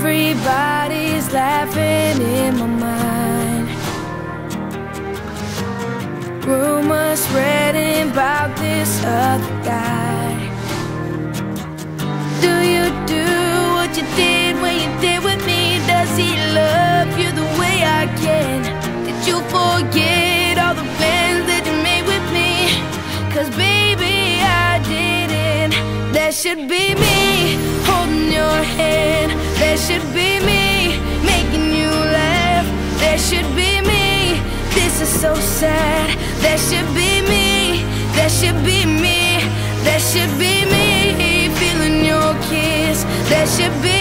Everybody's laughing in my mind. Rumors spreading about this other guy. Do you do what you did when you did with me? Does he love you the way I can? Did you forget all the plans that you made with me? 'Cause baby, I didn't. That should be me holding your hand. That should be me making you laugh. That should be me. This is so sad. That should be me. That should be me. That should be me feeling your kiss. That should be